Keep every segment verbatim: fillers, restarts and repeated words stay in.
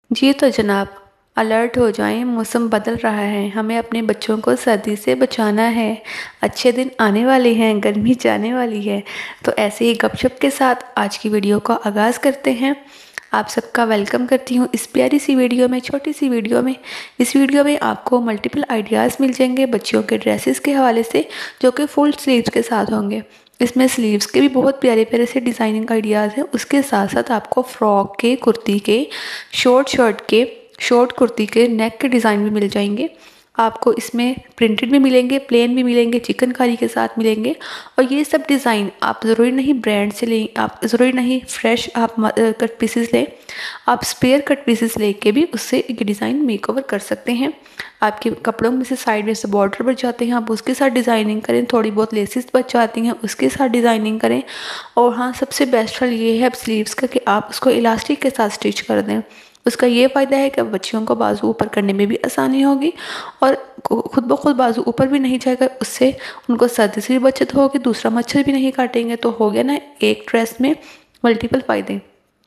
जी तो जनाब, अलर्ट हो जाएं, मौसम बदल रहा है। हमें अपने बच्चों को सर्दी से बचाना है। अच्छे दिन आने वाले हैं, गर्मी जाने वाली है। तो ऐसे ही गपशप के साथ आज की वीडियो का आगाज़ करते हैं। आप सबका वेलकम करती हूँ इस प्यारी सी वीडियो में, छोटी सी वीडियो में। इस वीडियो में आपको मल्टीपल आइडियाज़ मिल जाएंगे बच्चियों के ड्रेसेस के हवाले से, जो कि फुल स्लीव्स के साथ होंगे। इसमें स्लीव्स के भी बहुत प्यारे प्यारे से डिज़ाइनिंग आइडियाज़ हैं। उसके साथ साथ आपको फ्रॉक के, कुर्ती के, शॉर्ट शर्ट के, शॉर्ट कुर्ती के नेक के डिज़ाइन भी मिल जाएंगे। आपको इसमें प्रिंटेड भी मिलेंगे, प्लेन भी मिलेंगे, चिकनकारी के साथ मिलेंगे। और ये सब डिज़ाइन आप ज़रूरी नहीं ब्रांड से लें, आप ज़रूरी नहीं फ्रेश आप कट पीसेस लें, आप स्पेयर कट पीसेस लेके भी उससे ये डिज़ाइन मेकओवर कर सकते हैं। आपके कपड़ों में से साइड में से बॉर्डर बच जाते हैं, आप उसके साथ डिज़ाइनिंग करें। थोड़ी बहुत लेसेस बच जाती हैं, उसके साथ डिज़ाइनिंग करें। और हाँ, सबसे बेस्ट हल ये है स्लीव्स का कि आप उसको इलास्टिक के साथ स्टिच कर दें। उसका ये फ़ायदा है कि बच्चियों को बाजू ऊपर करने में भी आसानी होगी और खुद ब खुद बाजू ऊपर भी नहीं जाएगा। उससे उनको सर्दी से भी बचत होगी, दूसरा मच्छर भी नहीं काटेंगे। तो हो गया ना एक ड्रेस में मल्टीपल फ़ायदे।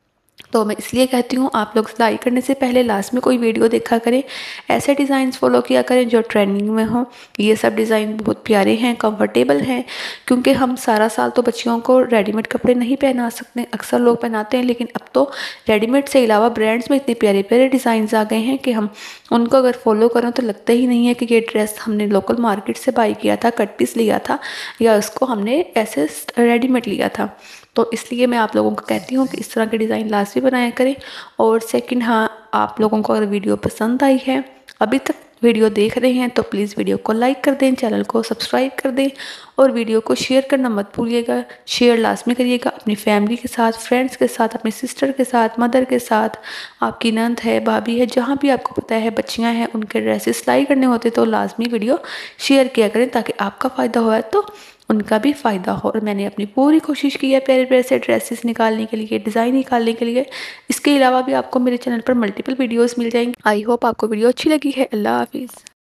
तो मैं इसलिए कहती हूँ आप लोग सिलाई करने से पहले लास्ट में कोई वीडियो देखा करें, ऐसे डिज़ाइंस फॉलो किया करें जो ट्रेंडिंग में हो। ये सब डिज़ाइन बहुत प्यारे हैं, कंफर्टेबल हैं, क्योंकि हम सारा साल तो बच्चियों को रेडीमेड कपड़े नहीं पहना सकते। अक्सर लोग पहनाते हैं, लेकिन अब तो रेडीमेड से अलावा ब्रांड्स में इतने प्यारे प्यारे डिज़ाइंस आ गए हैं कि हम उनको अगर फॉलो करें तो लगता ही नहीं है कि ये ड्रेस हमने लोकल मार्केट से बाई किया था, कट पीस लिया था, या उसको हमने ऐसे रेडीमेड लिया था। तो इसलिए मैं आप लोगों को कहती हूँ कि इस तरह के डिज़ाइन लास्ट भी बनाया करें। और सेकंड, हाँ, आप लोगों को अगर वीडियो पसंद आई है, अभी तक वीडियो देख रहे हैं, तो प्लीज़ वीडियो को लाइक कर दें, चैनल को सब्सक्राइब कर दें और वीडियो को शेयर करना मत भूलिएगा। शेयर लास्ट में करिएगा अपनी फैमिली के साथ, फ्रेंड्स के साथ, अपनी सिस्टर के साथ, मदर के साथ, आपकी नंद है, भाभी है, जहाँ भी आपको पता है बच्चियाँ हैं उनके ड्रेसेस सिलाई करने होते तो लाजमी वीडियो शेयर किया करें, ताकि आपका फ़ायदा हो तो उनका भी फ़ायदा हो। और मैंने अपनी पूरी कोशिश की है प्यारे प्यारे से ड्रेसेस निकालने के लिए, डिज़ाइन निकालने के लिए। इसके अलावा भी आपको मेरे चैनल पर मल्टीपल वीडियोस मिल जाएंगी। आई होप आपको वीडियो अच्छी लगी है। अल्लाह हाफिज़।